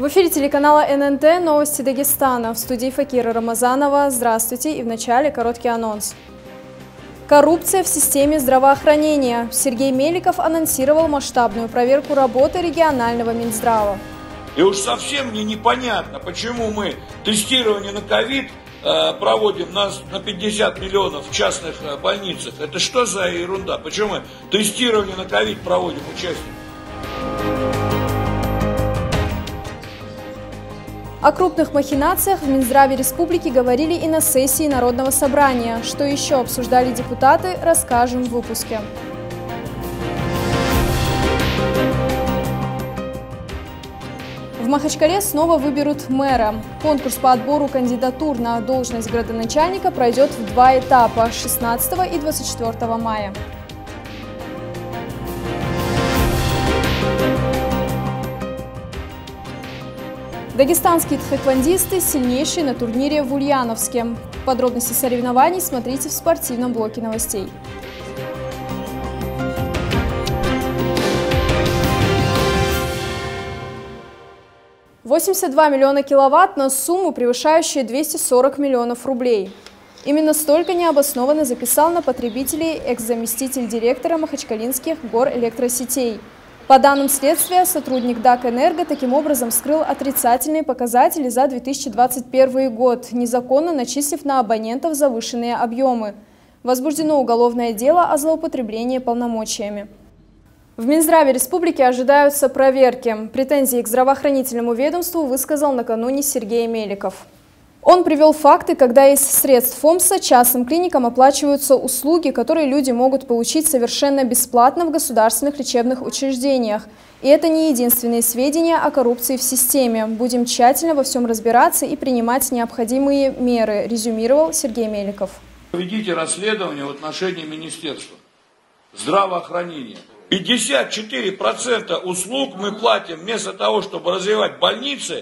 В эфире телеканала ННТ «Новости Дагестана». В студии Факира Рамазанова. Здравствуйте, и в начале короткий анонс. Коррупция в системе здравоохранения. Сергей Меликов анонсировал масштабную проверку работы регионального Минздрава. И уж совсем мне непонятно, почему мы тестирование на ковид проводим на 50 миллионов в частных больницах. Это что за ерунда? Почему мы тестирование на ковид проводим участников? О крупных махинациях в Минздраве республики говорили и на сессии Народного собрания. Что еще обсуждали депутаты, расскажем в выпуске. В Махачкале снова выберут мэра. Конкурс по отбору кандидатур на должность градоначальника пройдет в два этапа – 16 и 24 мая. Дагестанские тхэквондисты сильнейшие на турнире в Ульяновске. Подробности соревнований смотрите в спортивном блоке новостей. $82 миллиона киловатт на сумму, превышающую 240 миллионов рублей. Именно столько необоснованно записал на потребителей экс-заместитель директора Махачкалинских горэлектросетей. По данным следствия, сотрудник ДАК «Энерго» таким образом скрыл отрицательные показатели за 2021 год, незаконно начислив на абонентов завышенные объемы. Возбуждено уголовное дело о злоупотреблении полномочиями. В Минздраве республики ожидаются проверки. Претензии к здравоохранительному ведомству высказал накануне Сергей Меликов. Он привел факты, когда из средств ФОМСа частным клиникам оплачиваются услуги, которые люди могут получить совершенно бесплатно в государственных лечебных учреждениях. И это не единственные сведения о коррупции в системе. Будем тщательно во всем разбираться и принимать необходимые меры, резюмировал Сергей Меликов. Проведите расследование в отношении Министерства здравоохранения. 54% услуг мы платим вместо того, чтобы развивать больницы.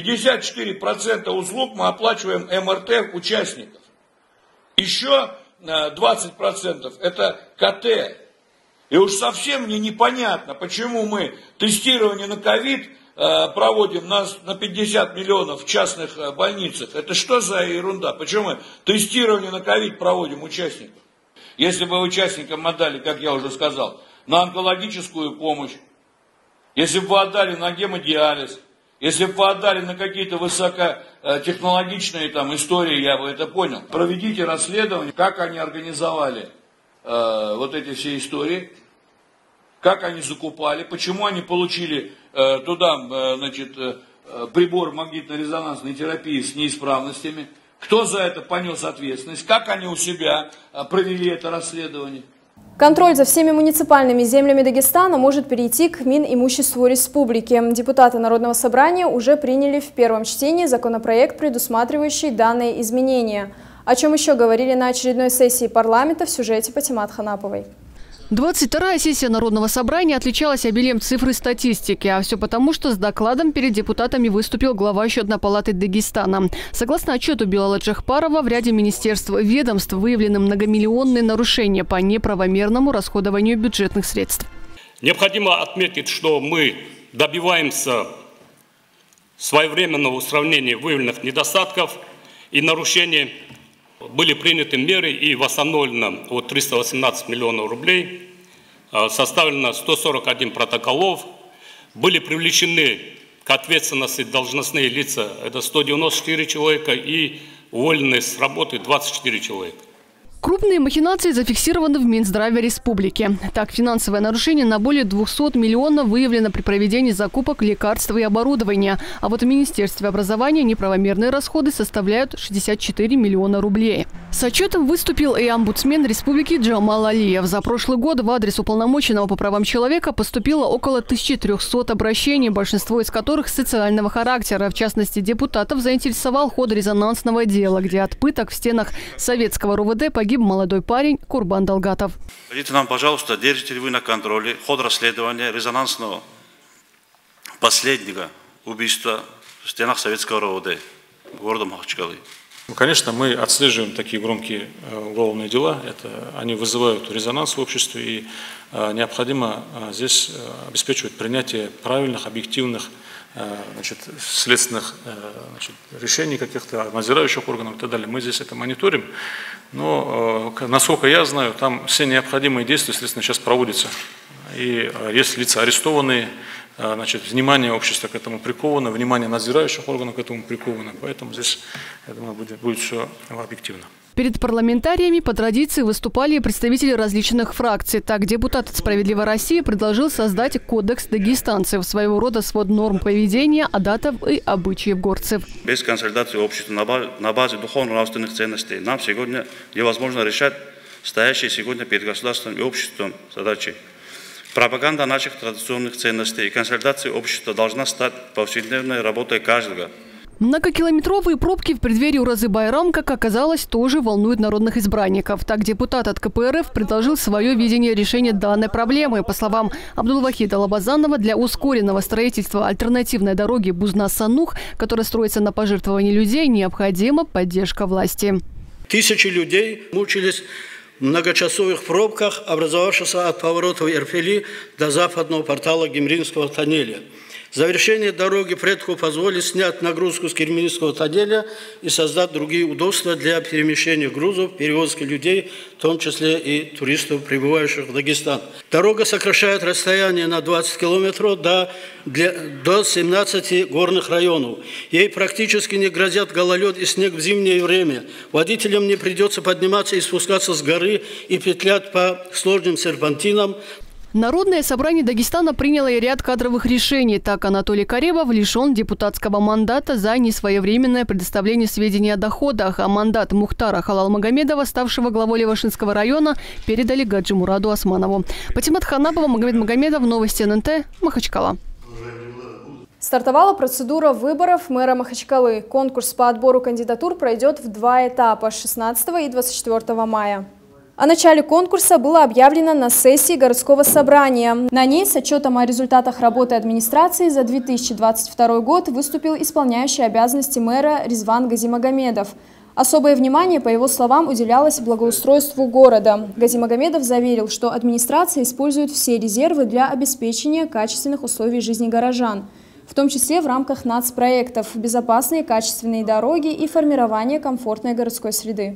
54% услуг мы оплачиваем МРТ участников. Еще 20% это КТ. И уж совсем мне непонятно, почему мы тестирование на ковид проводим на 50 миллионов в частных больницах. Это что за ерунда? Почему мы тестирование на ковид проводим участников? Если бы участникам отдали, как я уже сказал, на онкологическую помощь, если бы вы отдали на гемодиализ, если бы вы отдали на какие-то высокотехнологичные там истории, я бы это понял. Проведите расследование, как они организовали вот эти все истории, как они закупали, почему они получили туда, значит, прибор магнитно-резонансной терапии с неисправностями, кто за это понес ответственность, как они у себя провели это расследование. Контроль за всеми муниципальными землями Дагестана может перейти к Минимуществу республики. Депутаты Народного собрания уже приняли в первом чтении законопроект, предусматривающий данные изменения. О чем еще говорили на очередной сессии парламента в сюжете Патимат Ханаповой. 22-я сессия Народного собрания отличалась обилием цифр и статистики. А все потому, что с докладом перед депутатами выступил глава Счетной палаты Дагестана. Согласно отчету Билала Джахпарова, в ряде министерств и ведомств выявлены многомиллионные нарушения по неправомерному расходованию бюджетных средств. Необходимо отметить, что мы добиваемся своевременного устранения выявленных недостатков и нарушений. Были приняты меры и восстановлено от 318 миллионов рублей, составлено 141 протоколов, были привлечены к ответственности должностные лица, это 194 человека, и уволены с работы 24 человека. Крупные махинации зафиксированы в Минздраве республики. Так, финансовое нарушение на более 200 миллионов выявлено при проведении закупок лекарств и оборудования. А вот в Министерстве образования неправомерные расходы составляют 64 миллиона рублей. С отчетом выступил и омбудсмен республики Джамал Алиев. За прошлый год в адрес уполномоченного по правам человека поступило около 1300 обращений, большинство из которых социального характера. В частности, депутатов заинтересовал ход резонансного дела, где от пыток в стенах советского РУВД погиб молодой парень Курбан Далгатов. Скажите нам, пожалуйста, держите ли вы на контроле ход расследования резонансного последнего убийства в стенах советского РУВД города Махачкалы? Конечно, мы отслеживаем такие громкие уголовные дела. Они вызывают резонанс в обществе, и необходимо здесь обеспечивать принятие правильных, объективных значит, следственных решений каких-то, надзирающих органов и так далее. Мы здесь это мониторим, но, насколько я знаю, там все необходимые действия, естественно, сейчас проводятся. И есть лица арестованные, значит, внимание общества к этому приковано, внимание надзирающих органов к этому приковано. Поэтому здесь, я думаю, будет все объективно. Перед парламентариями по традиции выступали представители различных фракций. Так, депутат от «Справедливой России» предложил создать кодекс дагестанцев, своего рода свод норм поведения, адатов и обычаев горцев. Без консолидации общества на базе духовно-нравственных ценностей нам сегодня невозможно решать стоящие сегодня перед государством и обществом задачи. Пропаганда наших традиционных ценностей и консолидация общества должна стать повседневной работой каждого. Многокилометровые пробки в преддверии Уразы-Байрам, как оказалось, тоже волнуют народных избранников. Так, депутат от КПРФ предложил свое видение решения данной проблемы. По словам Абдулвахида Лабазанова, для ускоренного строительства альтернативной дороги Бузна-Санух, которая строится на пожертвовании людей, необходима поддержка власти. Тысячи людей мучились в многочасовых пробках, образовавшихся от поворотов Эрфели до западного портала Гимринского тоннеля. Завершение дороги предку позволит снять нагрузку с Кирминского тоннеля и создать другие удобства для перемещения грузов, перевозки людей, в том числе и туристов, прибывающих в Дагестан. Дорога сокращает расстояние на 20 километров до 17 горных районов. Ей практически не грозят гололед и снег в зимнее время. Водителям не придется подниматься и спускаться с горы и петлять по сложным серпантинам. Народное собрание Дагестана приняло и ряд кадровых решений. Так, Анатолий Каребов лишен депутатского мандата за несвоевременное предоставление сведений о доходах, а мандат Мухтара Халалмагомедова, ставшего главой Левашинского района, передали Гаджи Мураду Османову. Патимат Ханапова, Магомед Магомедов, новости ННТ, Махачкала. Стартовала процедура выборов мэра Махачкалы. Конкурс по отбору кандидатур пройдет в 2 этапа – 16 и 24 мая. О начале конкурса было объявлено на сессии городского собрания. На ней с отчетом о результатах работы администрации за 2022 год выступил исполняющий обязанности мэра Ризван Газимагомедов. Особое внимание, по его словам, уделялось благоустройству города. Газимагомедов заверил, что администрация использует все резервы для обеспечения качественных условий жизни горожан, в том числе в рамках нацпроектов «Безопасные качественные дороги» и формирование комфортной городской среды.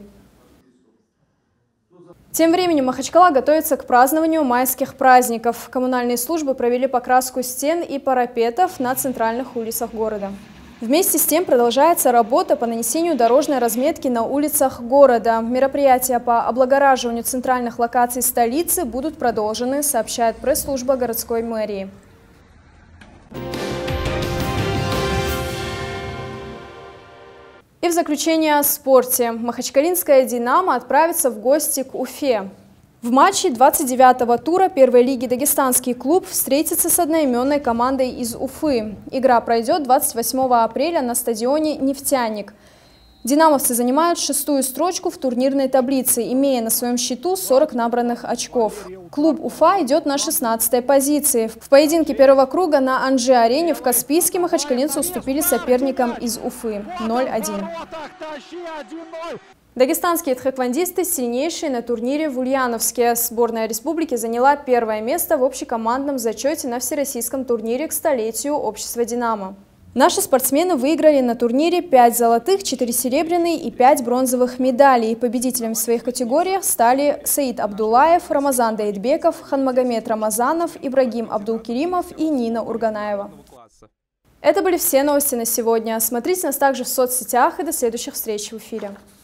Тем временем Махачкала готовится к празднованию майских праздников. Коммунальные службы провели покраску стен и парапетов на центральных улицах города. Вместе с тем продолжается работа по нанесению дорожной разметки на улицах города. Мероприятия по облагораживанию центральных локаций столицы будут продолжены, сообщает пресс-служба городской мэрии. И в заключение о спорте. Махачкалинская «Динамо» отправится в гости к Уфе. В матче 29-го тура первой лиги дагестанский клуб встретится с одноименной командой из Уфы. Игра пройдет 28 апреля на стадионе «Нефтяник». Динамовцы занимают 6-ю строчку в турнирной таблице, имея на своем счету 40 набранных очков. Клуб Уфа идет на 16-й позиции. В поединке первого круга на Анжи-арене в Каспийске махачкалинцы уступили соперникам из Уфы 0-1. Дагестанские тхэквондисты сильнейшие на турнире в Ульяновске. Сборная республики заняла 1-е место в общекомандном зачете на всероссийском турнире к столетию общества «Динамо». Наши спортсмены выиграли на турнире 5 золотых, 4 серебряные и 5 бронзовых медалей. Победителями в своих категориях стали Саид Абдулаев, Рамазан Даидбеков, Ханмагомед Рамазанов, Ибрагим Абдулкеримов и Нина Урганаева. Это были все новости на сегодня. Смотрите нас также в соцсетях и до следующих встреч в эфире.